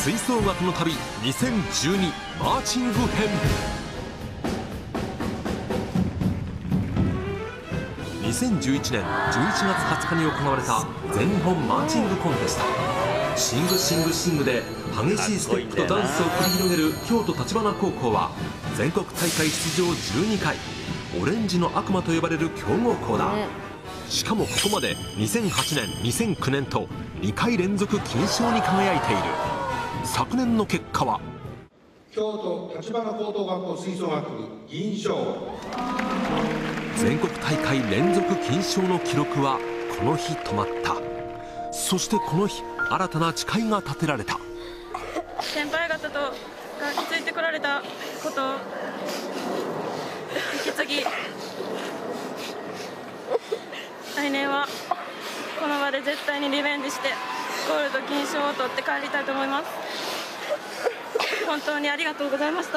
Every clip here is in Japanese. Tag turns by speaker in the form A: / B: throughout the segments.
A: 吹奏楽の旅2012マーチング編。2011年11月20日に行われた全日本マーチングコンテスト。シングシングシングで激しいステップとダンスを繰り広げる京都橘高校は全国大会出場12回、オレンジの悪魔と呼ばれる強豪校だ。しかもここまで2008年2009年と2回連続金賞に輝いている。昨年の結果は
B: 京都橘高等学校吹奏楽部銀賞。
A: 全国大会連続金賞の記録はこの日止まった。そしてこの日、新たな誓いが立てられた。
C: 先輩方とがついてこられたことを引き継ぎ、来年はこの場で絶対にリベンジしてゴールド金賞を取って帰りたいと思います。本当にありがとうございました。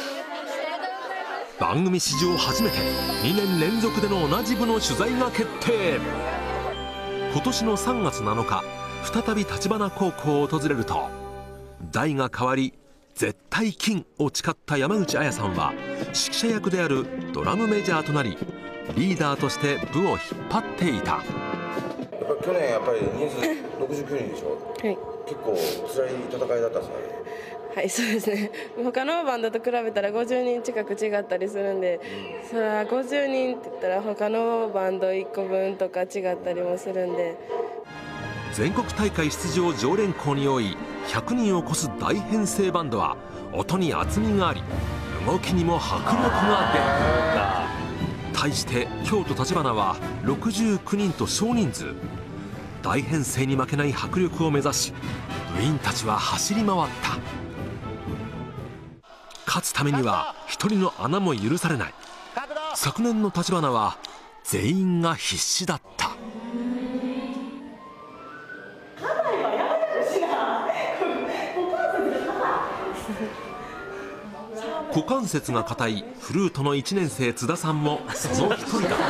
A: 番組史上初めて2年連続での同じ部の取材が決定。今年の3月7日、再び橘高校を訪れると、代が変わり絶対金を誓った山口彩さんは指揮者役であるドラムメジャーとなり、リーダーとして部を引っ張っていた。
D: やっぱり去年やっぱり人数69人でしょ。はい、結構辛い戦いだったんですかね。
C: はい、そうですね。他のバンドと比べたら50人近く違ったりするんで、それは50人って言ったら他のバンド1個分とか違ったりもするんで。
A: 全国大会出場常連校に多い100人を超す大編成バンドは音に厚みがあり、動きにも迫力が出る。対して京都橘は69人と少人数。大編成に負けない迫力を目指し、部員たちは走り回った。勝つためには一人の穴も許されない。昨年の橘は全員が必死だった。股関節が硬いフルートの1年生津田さんもその一人だった。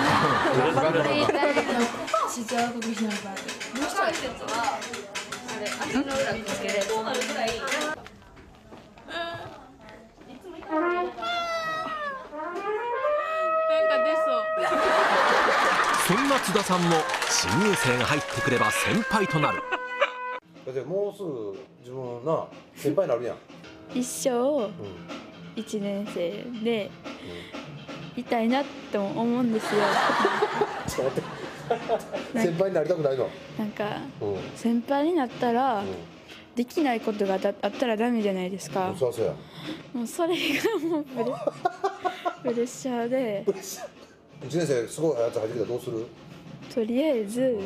A: そんな津田さんも新入生が入ってくれば先輩となる。
D: だってもうすぐ自分な先輩になるやん。
E: 一生1年生でいたいなって思うんですよ。
D: ちょっと待って、先輩になりたくないの？なん
E: か先輩になったらできないことがあったらダメじゃないですか。
D: そうそうや。
E: もうそれがもうプレッシャーで。
D: 1年生すごいやつ入ってきたらどうする？
E: とりあえず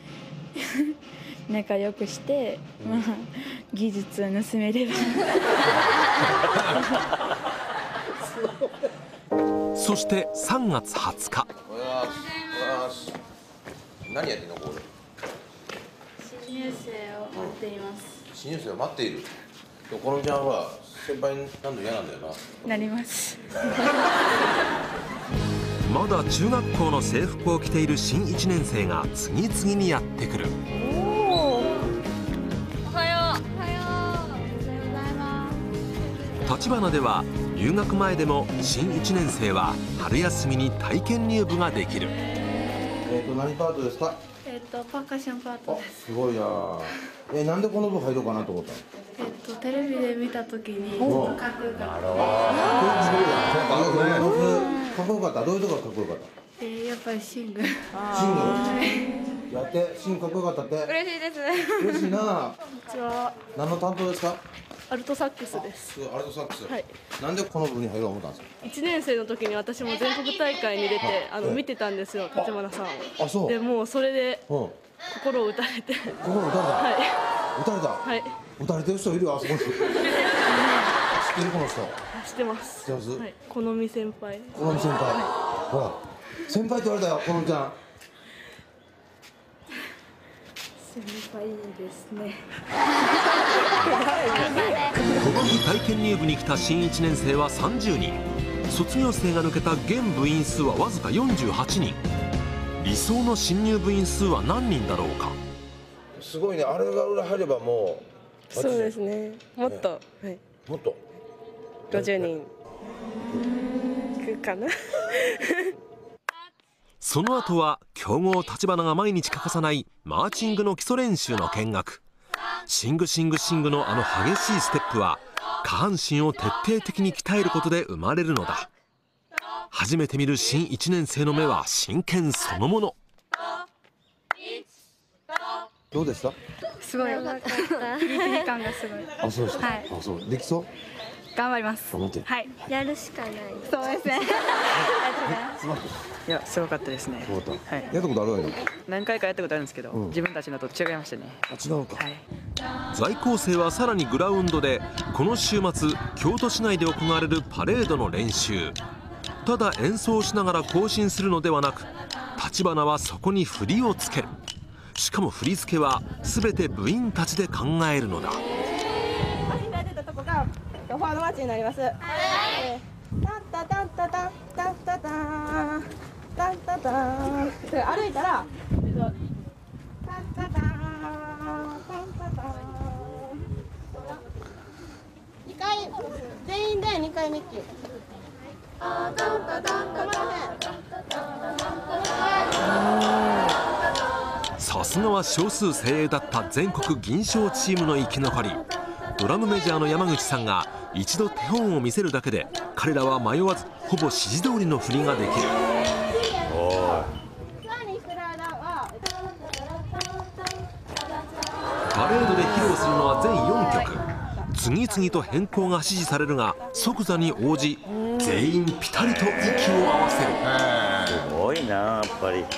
E: 仲良くして、まあ技術を盗めれば。
A: そして3月20日。
D: 何やってんのこれ？
E: 新入生を待っています。
D: 新入生を待っている。このちゃんは先輩になるの嫌なんだよな。
E: なります。
A: まだ中学校の制服を着ている新1年生が次々にやってくる。橘では入学前でも新1年生は春休みに体験入部ができる。
D: 何パートですか？
E: パーカッションパートです。
D: すごいな。なんでこの部入ろうかなと思ったの？
E: テレビで見たときにかっこよかった。かっこよ
D: かった。どういうとこがかっこよかった？
E: やっぱりシング。
D: シング。やってシングかっこよかったって。
E: 嬉しいです。
D: 嬉しいな。こ
E: んにちは。
D: 何の担当ですか？
E: アルトサックスです。
D: アルトサックス。
E: はい。
D: なんでこの部に入ろう思ったんですか
C: ？1年生の時に私も全国大会に出て見てたんですよ、橘さんを。
D: あ、そう。
C: でもうそれで心を打たれて。
D: 心打たれた。
C: はい。
D: 打たれた。はい。打たれてる人いるよ、あそこに。知ってるこの人？
C: 知ってます。
D: 知ってます。
C: はい。好み先輩。
D: 好み先輩。ほら、先輩って言われたよ、好みちゃん。
E: 先輩ですね。
A: この日体験入部に来た新1年生は30人。卒業生が抜けた現部員数はわずか48人。理想の新入部員数は何人だろうか。
D: すごいね、あれが裏入ればも
C: そうですね。もっと、はい。
D: もっと
C: 50人いくかな。
A: その後は強豪立花が毎日欠かさないマーチングの基礎練習の見学。シングシングシングのあの激しいステップは下半身を徹底的に鍛えることで生まれるのだ。初めて見る新1年生の目は真剣そのもの。
F: どうでした？
E: すごい。ピリピリ感がすごい。
F: あ、そうですか。
E: はい。
F: あ、そう。できそう？
E: 頑張ります。
F: 頑張って。
E: はい。
G: やるしかない。
E: そうですね。
H: いや、すごかったですね。
F: はい。やったことあるわよ。
H: 何回かやったことあるんですけど、自分たちのと違いましたね。
F: あ、違うか。
H: はい。
A: 在校生はさらにグラウンドでこの週末京都市内で行われるパレードの練習。ただ演奏しながら行進するのではなく、立花はそこに振りをつける。しかも振り付けは全て部員たちで考えるのだ。
I: フォワードマッチになります。タンタタンタタンタンタタンタンタタン。歩いたらタンタタンタンタタン。2回全員で2回ミッキー。
A: さすがは少数精鋭だった全国銀賞チームの生き残り。ドラムメジャーの山口さんが一度手本を見せるだけで彼らは迷わずほぼ指示通りの振りができる。パレードで披露するのは全4曲。次々と変更が指示されるが即座に応じ全員ピタリと息を合わせる。
J: すごいなやっぱり。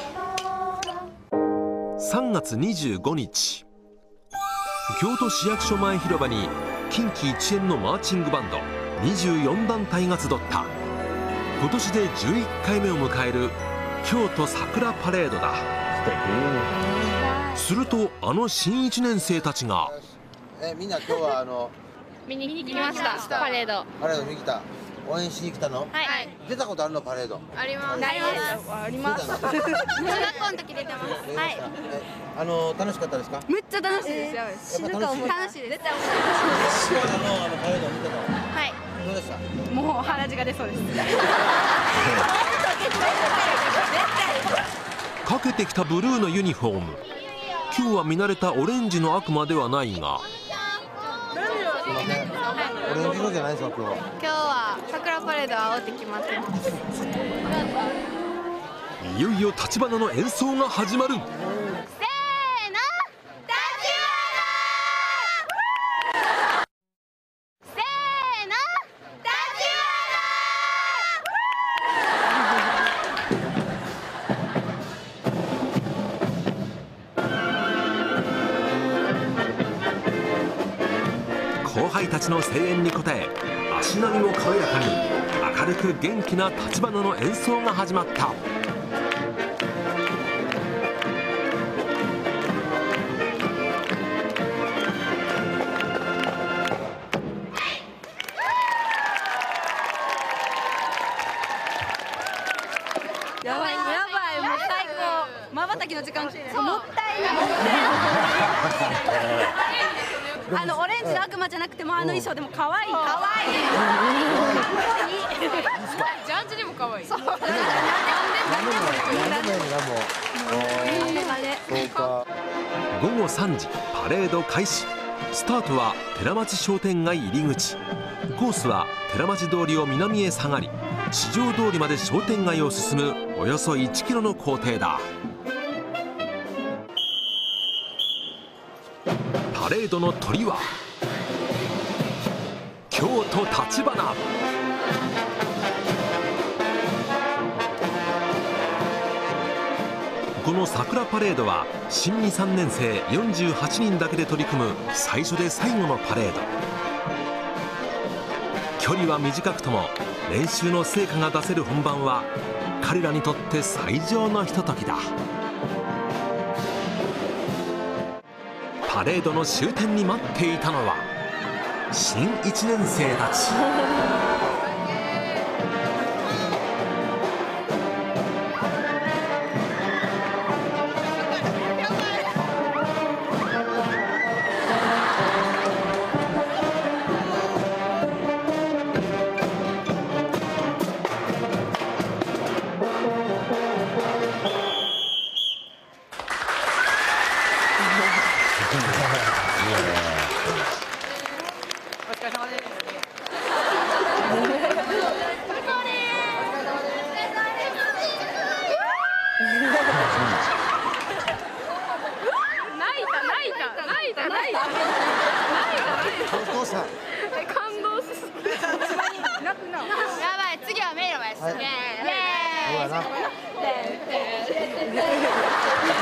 A: 3月25日京都市役所前広場に近畿一円のマーチングバンド24団体が集った。今年で11回目を迎える京都桜パレードだ。するとあの新1年生たちが
F: みんな今日は
G: 見に来ましたパレード。
F: パレード見に来た。応援しに来たの？
G: はい。
F: 出たことあるのパレード？
G: あります。あります。中学校の時出てます。はい。
F: 楽しかったですか？
G: めっちゃ楽しいですよ。楽しいです。絶対面白い。
F: パレード見てたの？
G: はい。
F: どうでした？
E: もう鼻血が出そうです。
A: かけてきたブルーのユニフォーム。今日は見慣れたオレンジの悪魔ではないが
F: オレンジ色じゃないですか今日は。
G: 今日は桜パレードは青って決まってます。
A: いよいよ立花の演奏が始まる。後輩たちの声援に応え足並みも軽やかに明るく元気な立花の演奏が始まった。
E: やばいもう最高。瞬きの時間もったいないオレンジの悪魔じゃなくても衣装でも可愛い
G: ジャージでも可愛い。そう。
A: 午後3時パレード開始。スタートは寺町商店街入り口。コースは寺町通りを南へ下がり四条通りまで商店街を進むおよそ1キロの行程だ。パレードの鳥は京都立花。この桜パレードは新2、3年生48人だけで取り組む最初で最後のパレード。距離は短くとも練習の成果が出せる本番は彼らにとって最上のひとときだ。パレードの終点に待っていたのは新1年生たち。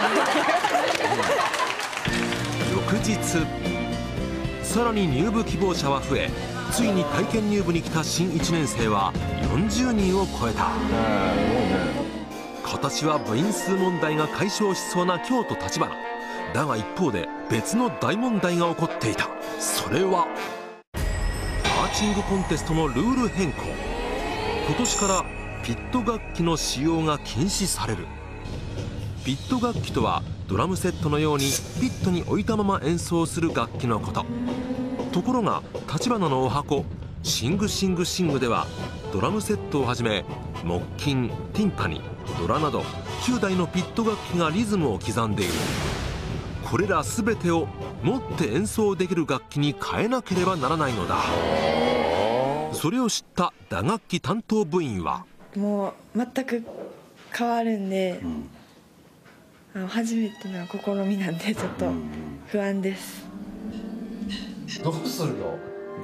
A: 翌日さらに入部希望者は増え、ついに体験入部に来た新1年生は40人を超えた。今年は部員数問題が解消しそうな京都橘だが、一方で別の大問題が起こっていた。それはマーチングコンテストのルール変更。今年からピット楽器の使用が禁止される。ピット楽器とはドラムセットのようにピットに置いたまま演奏する楽器のこと。ところが橘のお箱シングシングシングではドラムセットをはじめ木琴、ティンパニ、ドラなど9台のピット楽器がリズムを刻んでいる。これら全てを持って演奏できる楽器に変えなければならないのだ。それを知った打楽器担当部員は、
J: もう全く変わるんで、初めての試みなんでちょっと不安です。
F: どうするの？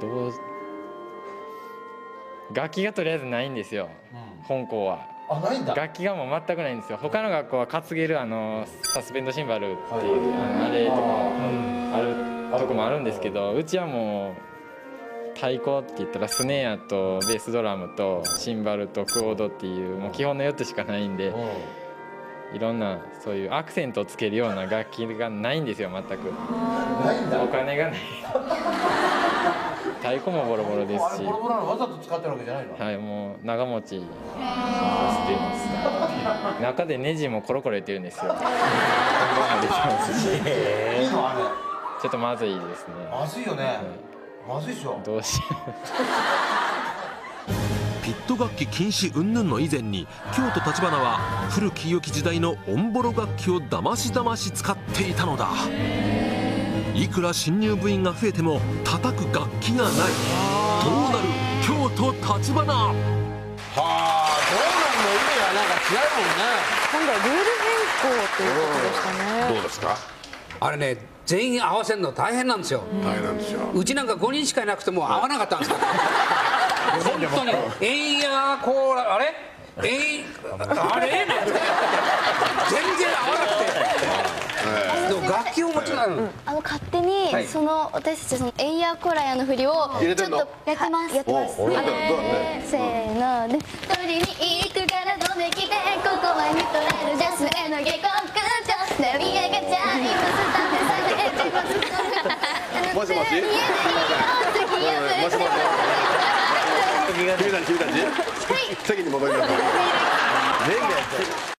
K: 楽器がとりあえずないんですよ、本校は。
F: ないんだ。
K: 楽器がもう全くないんですよ。他の学校は担げるサスペンドシンバルっていう、あれとかあるとこもあるんですけど、うちはもう太鼓って言ったらスネアとベースドラムとシンバルとクオードっていうもう基本の4つしかないんで、いろんなそういうアクセントをつけるような楽器がないんですよ、全く。お金がない。太鼓もボロボロですし。
F: ボロボロなのわざと使ってるわけじゃないの？
K: はい、もう長持ちさせています。中でネジもコロコロ入れてるんですよ。本番もできますし。
F: いいのあれ？
K: ちょっとまずいですね。
F: まずいよね。まずいでしょ。
K: どうしよう。
A: ピット楽器禁止云々の以前に京都橘は古き良き時代のオンボロ楽器をだましだまし使っていたのだ。いくら新入部員が増えても叩く楽器がない。どうなる京都橘。は
F: あ、どうなんの意味がなんか違うもんね。
C: 今度はルール変更ということでしたね。
L: どうですか？あれね、全員合わせるの大変なんですよ。
M: 大変なんですよ。
L: うちなんか5人しかいなくても合わなかったんですよ。本当にえいやこうあれあれなんて全然合わなくて。でも楽器を持ちながら
G: 勝手に私たちエイヤーコラヤの振りをちょっとやってます。せーので取りに行くから飛んできて、ここは見とれるジャスへの下克上成り上がっちゃいますためされてます。
M: もしもし？もしもし？君たち席に戻りなさい。